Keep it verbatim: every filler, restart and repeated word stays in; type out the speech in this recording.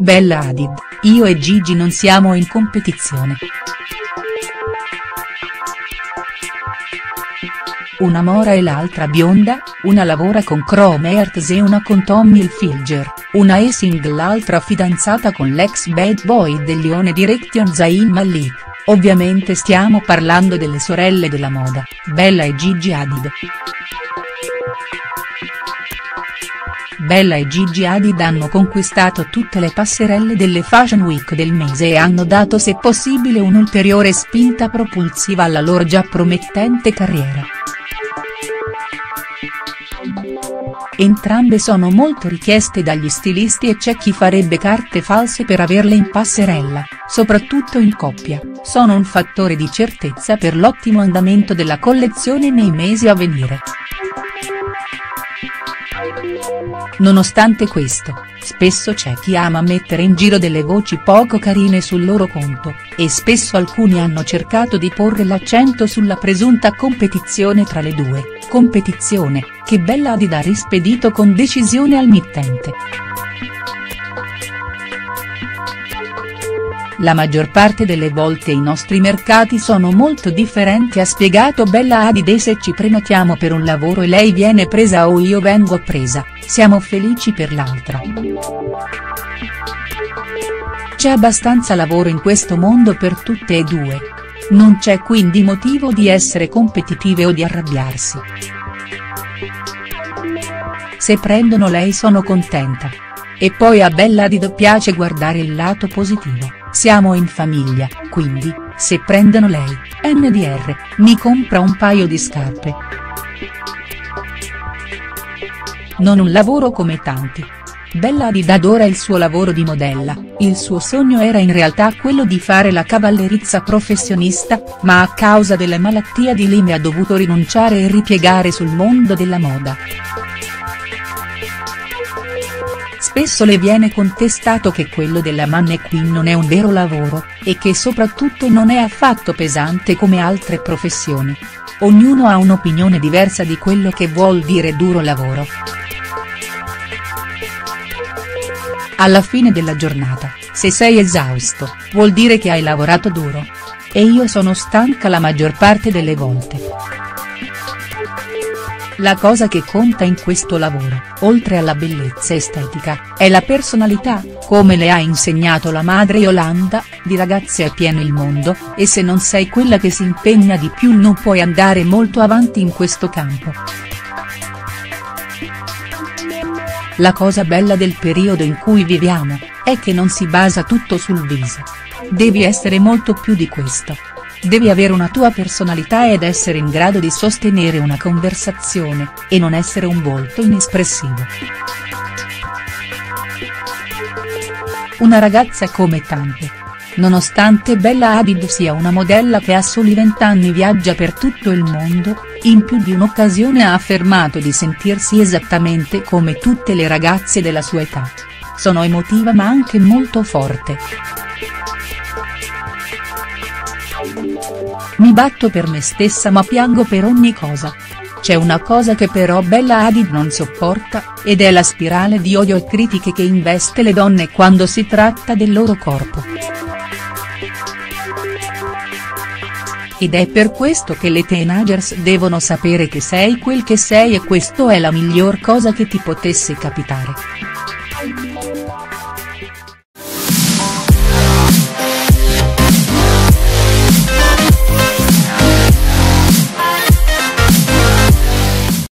Bella Hadid, io e Gigi non siamo in competizione. Una mora e l'altra bionda, una lavora con Chrome Hearts e una con Tommy Hilfiger, una è single l'altra fidanzata con l'ex bad boy del Lione Direction Zayn Malik, ovviamente stiamo parlando delle sorelle della moda, Bella e Gigi Hadid. Bella e Gigi Hadid hanno conquistato tutte le passerelle delle Fashion Week del mese e hanno dato se possibile un'ulteriore spinta propulsiva alla loro già promettente carriera. Entrambe sono molto richieste dagli stilisti e c'è chi farebbe carte false per averle in passerella, soprattutto in coppia, sono un fattore di certezza per l'ottimo andamento della collezione nei mesi a venire. Nonostante questo, spesso c'è chi ama mettere in giro delle voci poco carine sul loro conto, e spesso alcuni hanno cercato di porre l'accento sulla presunta competizione tra le due, competizione, che Bella Hadid ha rispedito con decisione al mittente. La maggior parte delle volte i nostri mercati sono molto differenti, ha spiegato Bella Hadid, e se ci prenotiamo per un lavoro e lei viene presa o io vengo presa, siamo felici per l'altra. C'è abbastanza lavoro in questo mondo per tutte e due. Non c'è quindi motivo di essere competitive o di arrabbiarsi. Se prendono lei sono contenta. E poi a Bella Hadid piace guardare il lato positivo, siamo in famiglia, quindi, se prendono lei, N D R, mi compra un paio di scarpe. Non un lavoro come tanti. Bella Hadid adora il suo lavoro di modella, il suo sogno era in realtà quello di fare la cavallerizza professionista, ma a causa della malattia di Lyme ha dovuto rinunciare e ripiegare sul mondo della moda. Spesso le viene contestato che quello della mannequin non è un vero lavoro, e che soprattutto non è affatto pesante come altre professioni. Ognuno ha un'opinione diversa di quello che vuol dire duro lavoro. Alla fine della giornata, se sei esausto, vuol dire che hai lavorato duro. E io sono stanca la maggior parte delle volte. La cosa che conta in questo lavoro, oltre alla bellezza estetica, è la personalità, come le ha insegnato la madre Yolanda, di ragazze è pieno il mondo, e se non sei quella che si impegna di più non puoi andare molto avanti in questo campo. La cosa bella del periodo in cui viviamo, è che non si basa tutto sul viso. Devi essere molto più di questo. Devi avere una tua personalità ed essere in grado di sostenere una conversazione, e non essere un volto inespressivo. Una ragazza come tante. Nonostante Bella Hadid sia una modella che a soli vent'anni viaggia per tutto il mondo, in più di un'occasione ha affermato di sentirsi esattamente come tutte le ragazze della sua età. Sono emotiva ma anche molto forte. Mi batto per me stessa ma piango per ogni cosa. C'è una cosa che però Bella Hadid non sopporta, ed è la spirale di odio e critiche che investe le donne quando si tratta del loro corpo. Ed è per questo che le teenagers devono sapere che sei quel che sei e questo è la miglior cosa che ti potesse capitare.